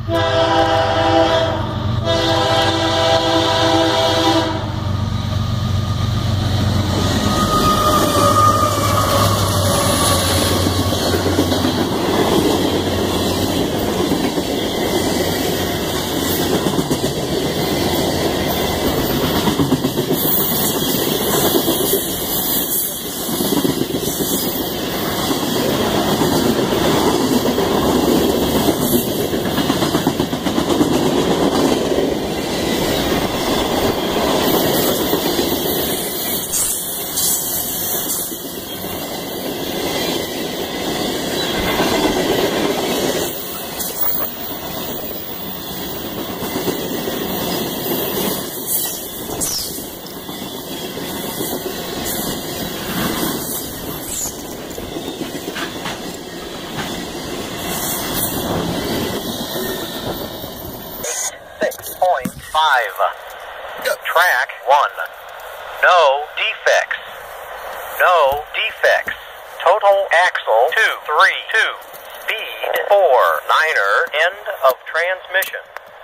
Track 1. No defects. No defects. Total axle 232. Speed 4. Niner. End of transmission.